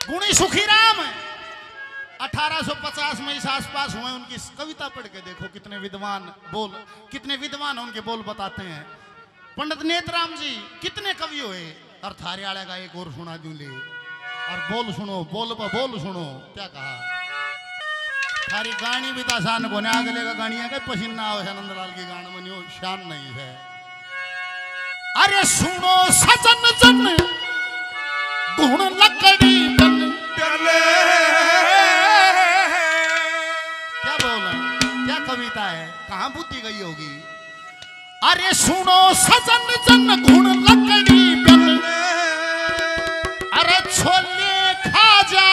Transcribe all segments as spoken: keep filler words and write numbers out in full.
गुणी सुखीराम अठारह सौ पचास में इस आसपास हुए। उनकी कविता पढ़ के देखो कितने विद्वान बोल, कितने विद्वान उनके बोल बताते हैं। पंडित नेतराम जी कितने कवि हुए। और थारियाड़ा का एक और सुना दूं ले, और बोल सुनो, बोल पर बोल सुनो क्या कहा। थारी गानी भी तासान को अगले का गानी है पसीना हो नंदलाल की गान बनी शान नहीं है। अरे सुनो सजन जन गुण लकड़ी बन प्याले। क्या बोल क्या कविता है, कहां बुद्धि गई होगी। अरे सुनो सजन जन गुण लकड़ी बन, अरे छोले खा जा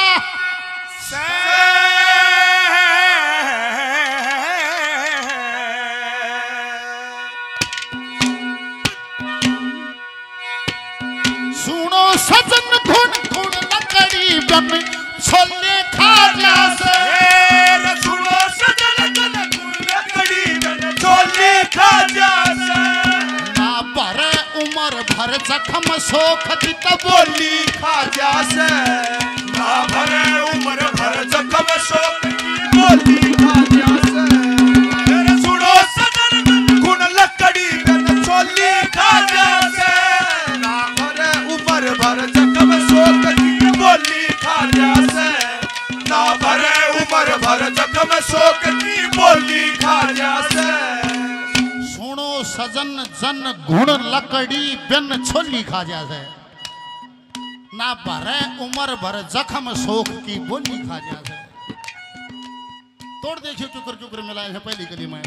सजन घुन घुन लकड़ी बन छोले खा जा से। सुनो सजन घुन घुन लकड़ी बन छोले खा जा से। ना भरे उम्र भर जख्म सोख की बोली खा जा से। ना भरे उम्र भर जख्म सोख की बोली खा जा से। सुनो सजन घुन लकड़ी बन छोले खा जा से। ना भरे उम्र भर जख्म सोख की बोली खा जा से। ना भरे उम्र भर जख्म सोख की बोली खा जा से। सुनो सजन जन गुण लकड़ी बन छोली खा जा से। ना भरे उम्र भर जख्म सोख की बोली खा जा से। तोड़ देखियो चुकर चुकर मिलाए है पहली कली में।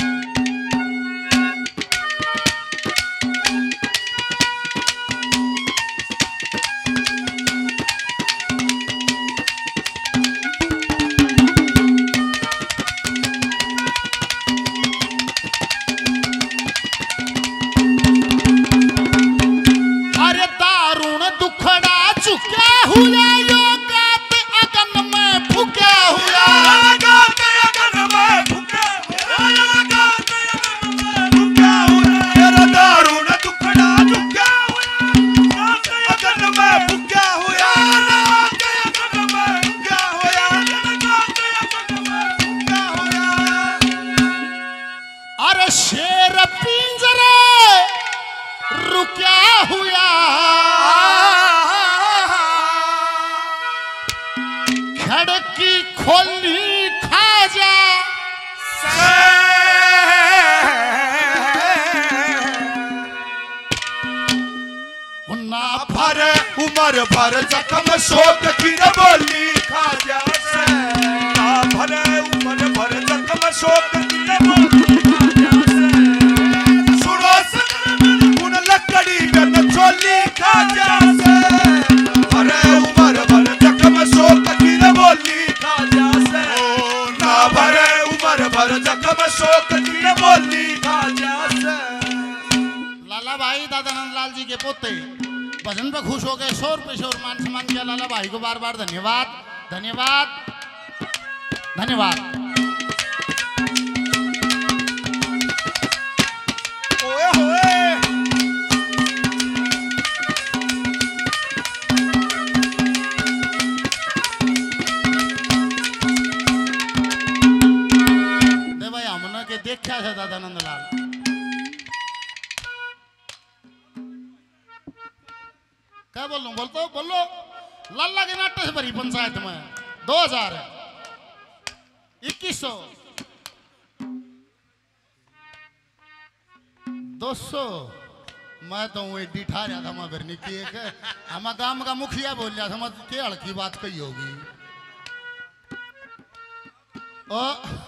खड़की खोली खा जा ना भरे उम्र भर जख्म शोक की बोली खा जा से। ना भरे उम्र भर जख्म शोक की बोली खा जा से। सुनो सजन गुण लकड़ी बन छोली खा जा से। भरे उम्र भर जख्म शोक की बोली खा जा से। ना भरे उम्र भर जख्म शोक की बोली खा जा से। लाला भाई दादा नंदलाल जी के पोते भजन पर खुश हो गए। सौ रुपये शोर मान सम्मान किया लाला भाई को बार बार धन्यवाद धन्यवाद धन्यवाद। ओए होए दे भाई हमने के देखा है दादा नंदलाल। क्या बोलूं बोलतो बोलो लल्ला के नाट्य से भरी पंचायत में दो हजार इक्कीस सौ दो सौ मैं तो एडी ठा रहा था मैं भरने की एक हम गांव का मुखिया बोल रहा था मैं क्या हल्की बात कही होगी। ओ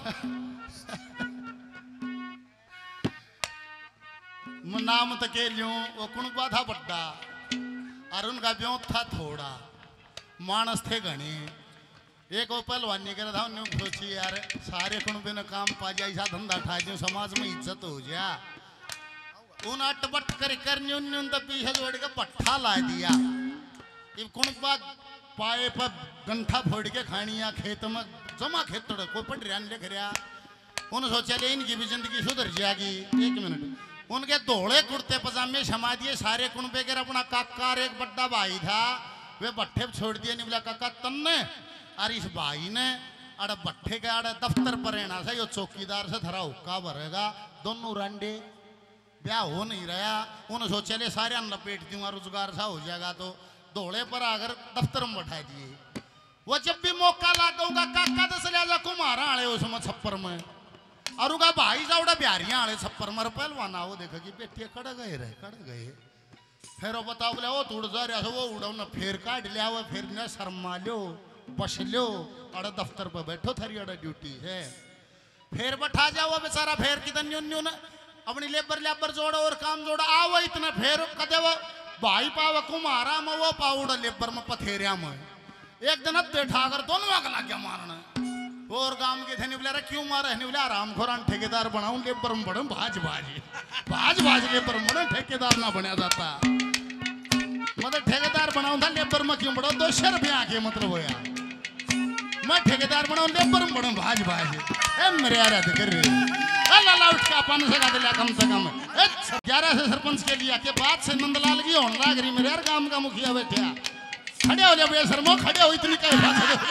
नाम तो के लियो वो कुणबा था बड्डा और उनका ब्यों था थोड़ा मानस थे घने। एक वो पहलवानी कर था उन्होंने सोची यार सारे कुणबे ने काम पा जाए ऐसा धंधा ठा जो समाज में इज्जत हो जा। उन अटपट कर करने उन्होंने तो पीछे जोड़ के पट्ठा ला दिया। इब कुणबा पाए पर गंठा फोड़ के खानिया खेत में जमा खेत कोई पट रहा लिख रहा। उन्होंने सोचा ले इनकी भी जिंदगी सुधर जाएगी। एक मिनट उनके धोले कुर्ते पजामे क्षमा दिए सारे कुणबे के। अपना काका एक बड़ा भाई था वे भट्ठे पे छोड़ दिया निवला काका तन्ने और इस भाई ने अरे भट्ठे के अरे दफ्तर पर रहना से यो चौकीदार से धरा हुक्का भरेगा दोनों रंडे ब्याह हो नहीं रहा उन्हें सोचा ले सारे लपेट दूंगा रोजगार सा हो जाएगा तो दौड़े पर आकर दफ्तर में बैठा दिए वो जब भी मौका लागूंगा काका दस लिया कुमारा आले उसमें छप्पर में और उनका भाई जाऊड़ा बिहारियां आले छप्पर मर पहलवाना वो देखा कि बेटिया कड़ गए रहे कड़ गए फिर वो बताओ बोले वो उड़ जा रहा वो उड़ा ना फिर काट लिया वो फिर न शर्मा लो बस लो अड़े दफ्तर पर बैठो थारी अड़े ड्यूटी है फिर बैठा जाओ बेचारा फिर कितन न्यू न अपनी लेबर लेबर जोड़ो और काम जोड़ा आओ इतना फिर कदे वो भाई पाव कुमारा में वो पाउड़ा लेबर में पथेरिया में एक दिन अब बैठा कर दोनों आग लग गया मारना और गांव के थे निबले रे क्यों मारे निबले आराम खोरान ठेकेदार बनाऊं लेबर में बड़े भाज भाज भाज भाज लेबर में बड़े ठेकेदार ना बनया जाता मतलब ठेकेदार बनाऊं था लेबर में क्यों बड़ो दो सौ रुपया के मतलब होया मैं ठेकेदार बनाऊं लेबर में बड़े भाज भाज ए मेरे यार देख रे ए लाला उठ का पान से का कम से कम ए ग्यारह से सरपंच के लिए के बाद से नंदलाल की होने लाग रही मेरे यार गांव का मुखिया बैठा खड़े हो ले शर्मा खड़े हो इतनी कह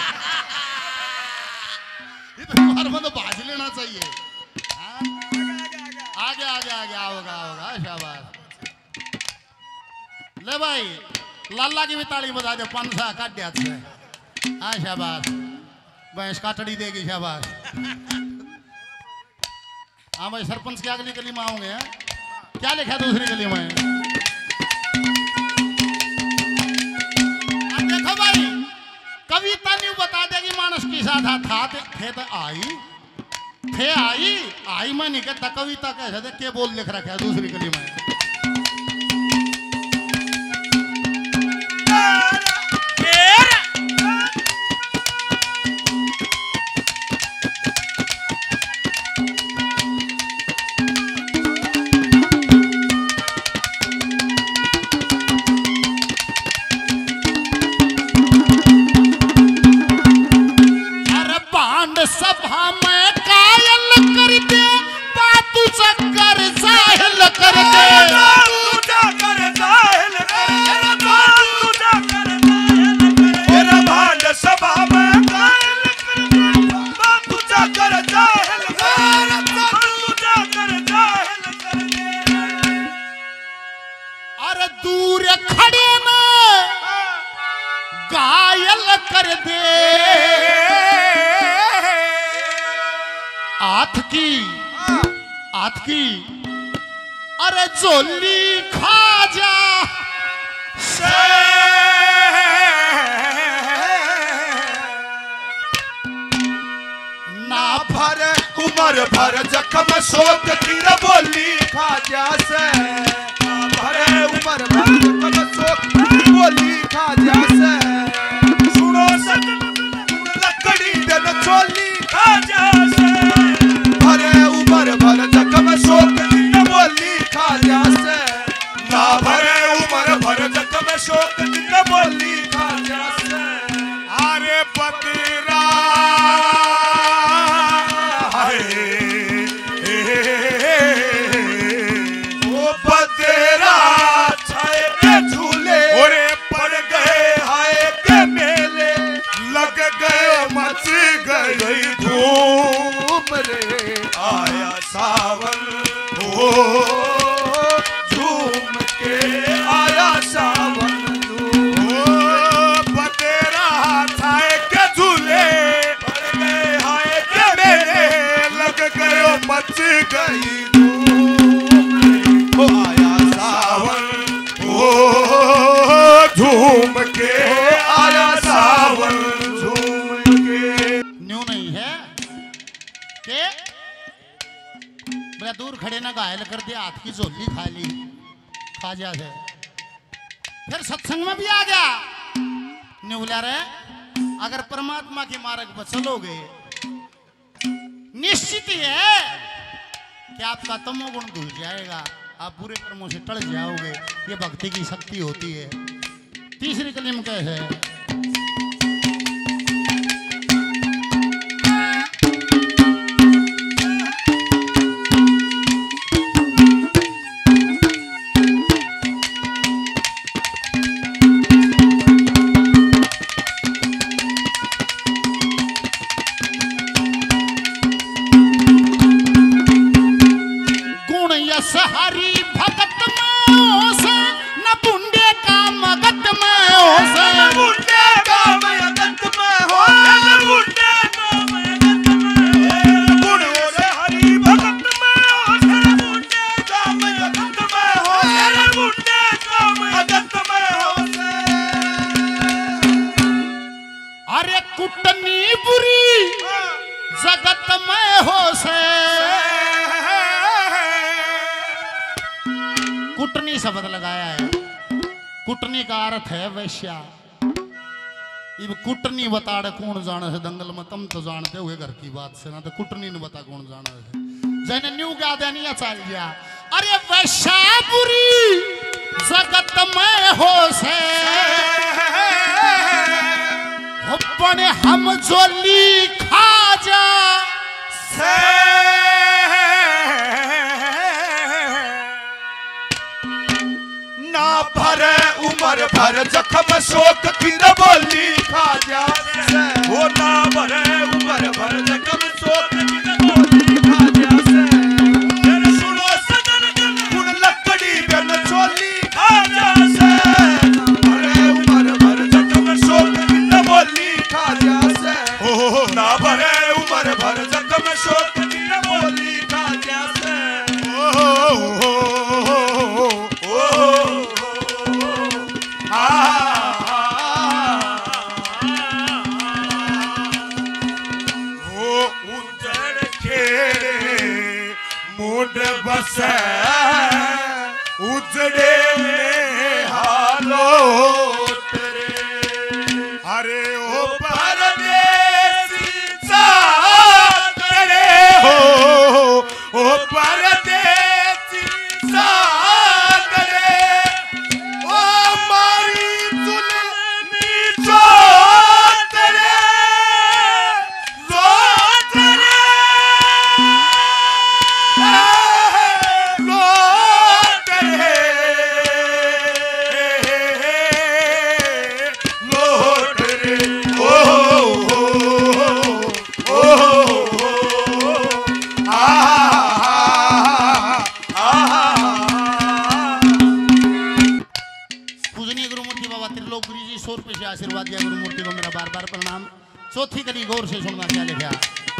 बार में तो बाज लेना चाहिए आगे आगे आगे आओगा आओगा शाबाश ले भाई लाला की भी ताली बजा दे पंसा काट दिया से हाँ शाबाश भैंस काटड़ी देगी शाबाश हाँ भाई सरपंच की अगली गली में आओगे क्या लिखा है दूसरी गली में अब देखो भाई कविता नहीं बता देगी मानस की साधा था थे तो आई थे आई आई मैं नहीं कहता कविता कैसे थे के बोल लिख रखा है दूसरी गली में सभा में कायल कर दे बातू चक्कर जाहिल कर दे बातू चक्कर जाहिल कर दे बातू चक्कर जाहिल कर भांड सभा में कायल कर दे बातू चक्कर जाहिल कर बातू चक्कर जाहिल कर दे अरे दूर खड़े ना घायल कर दे हाथ की हाथ की अरे झोली खा जा ना भर उमर भर जख्म शोक की बोली खा जा से ना भर उमर भर जख्म शोक की बोली खा जा से सुनो सच लकड़ी दे चोली खा जा से भरे उमर भर जख्म शोक की बोली खा जा से ना भरे उमर भर जख्म शोक की बोली खा जा से अरे बकरा ओ बकरा छाए के झूले ओरे पड़ गए हाय के मेले लग गए मच गई धूम रे आया सावन हो झूम के आया सावन बतेरा छाए के झूले पड़ गए हाय के मेले लग गए मच गई धूम रे आया सावन हो झूम के आया सावन दूर खड़े ना घायल कर दिया हाथ की झोली खा ली खा जा से फिर सत्संग में भी आ गया निवला रे अगर परमात्मा के मार्ग पर चलोगे निश्चित ही है कि आपका तमोगुण धुल जाएगा आप बुरे कर्मों से टल जाओगे ये भक्ति की शक्ति होती है तीसरी कलीम कैसे है कुटनी बुरी जगत में हो से। कुटनी शब्द लगाया है। कुटनी का अर्थ है वैश्या। इब कुटनी बताड़े कौन जाने से दंगल में तुम तो जानते हुए घर की बात से ना तो कुटनी ने बता कौन जाना है। जैने न्यू क्या देनिया चल गया। अरे वैश्या बुरी जगत में हो से बने हम जोली खा जा से। ना भरे उम्र भर जख्म शोक की न बोली खा जा से। वो ना भरे उम्र भर जख्म शोक की न बोली खा जा से। फिर सुनो सजन उन लकड़ी बन चोली खा जा से। भरे उम्र भर जख्म शोक की न बोली खा जा से। ओ ना भरे उम्र भर जख्म शोक की न बोली खा जा से। ओ बसे उजड़े में हालो तेरे। अरे ओ परदेसी सागरे हो ओ परदेसी सागरे ओ मारी दुल्हनी जो तेरे जो तेरे आशीर्वाद दिया गुरुमूर्ति को मेरा बार बार प्रणाम। चौथी कड़ी गौर से सुनना क्या लिखा।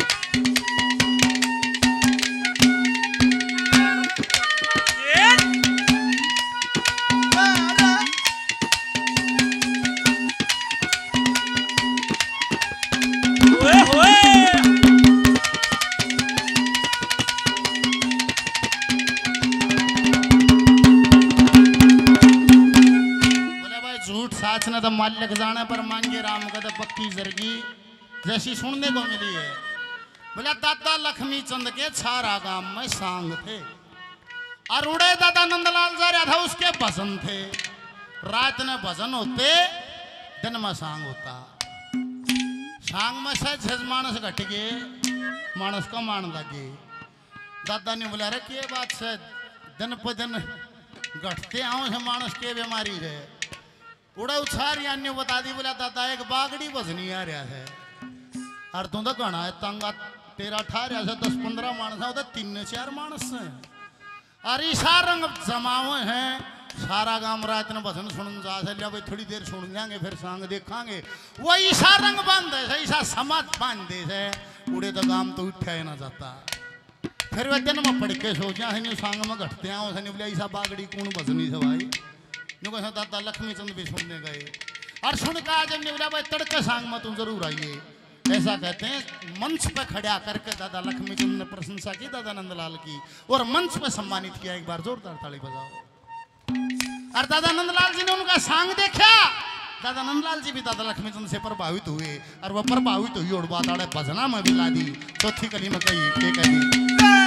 न तो माल्यक जाने पर मांगे राम का तो पक्की जरगी जैसी सुनने को मिली है। बोला दादा लक्ष्मी चंद के छारा गांव में सांग थे और उड़े दादा नंदलाल जा रहा था उसके भजन थे। रात में भजन होते दिन में सांग होता। सांग में से छह मानस घट गए मानस को मान लगे। दादा ने बोला रे ये बात से दिन पर दिन घटते आओ से मानस के बीमारी है। उड़ा उछार यानी बता दी। बोला दादा एक बागड़ी बजनी आ रहा है और तू तो कहना है तंगा तेरा ठा रहा है दस पंद्रह मानस है उधर तीन चार मानस है और ईसा रंग जमावे हैं। सारा गांव रात ने भजन सुन जा से भाई थोड़ी देर सुन जाएंगे फिर सांग देखांगे। वो ईसा रंग बांध दे ईसा समाज बांध दे से उड़े तो गांव तो उठा ही ना जाता। फिर वह दिन में पढ़ के सो जाए सांग में घटते हैं उसने बोला ईसा बागड़ी कौन भजनी से भाई नुको दादा लक्ष्मी चंद भी सुनने गए और सुन का आज हमने बोला भाई तड़के सांग में तुम जरूर आइए। ऐसा कहते हैं मंच पे खड़ा करके दादा लक्ष्मी चंद ने प्रशंसा की दादा नंदलाल की और मंच पे सम्मानित किया। एक बार जोरदार ताली बजाओ। और दादा नंदलाल जी ने उनका सांग देखा। दादा नंदलाल जी भी दादा लक्ष्मी चंद से प्रभावित हुए और वह प्रभावित हुई और बात आड़े भजना में भी ला दी। चौथी कली में कही के कह दी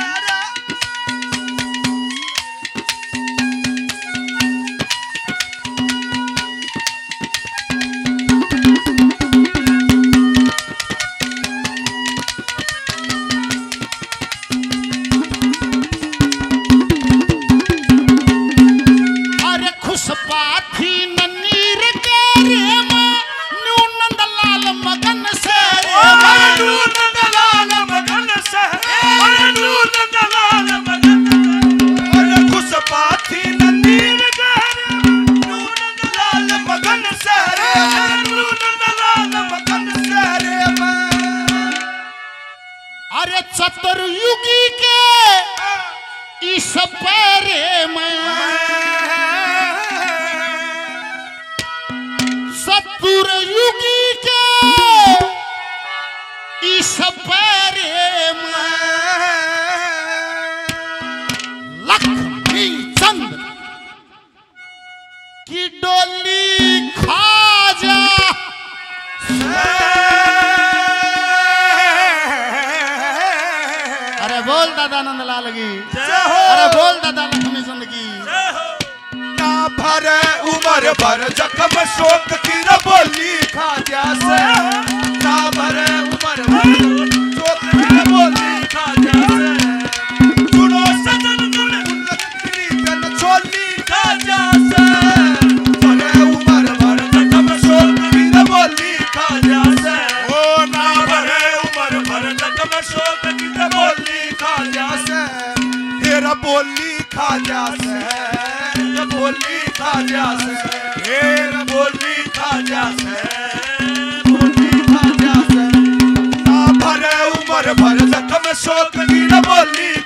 चतुर्युगी के इस पैरे में सतुर्युगी के अरे बोल दादा नंदलाल की, अरे बोल दादा लक्ष्मी चंद की। ना भरे उम्र भर जख्म शोक की न बोली खाजा से, ना भरे उम्र भर शोक की न बोली खाजा से। सुनो सजन सुन कीर्तन छोली खाजा से, भरे उम्र भर जख्म शोक की न बोली खाजा से। ओ ना भरे उम्र भर जख्म शोक की न बोली खाजा से, तेरा बोली खाजा से, बोली खाजा से, ढेर बोली खाजा से, बोली खाजा से। ना भरे उम्र भर जख्म शोक की न बोली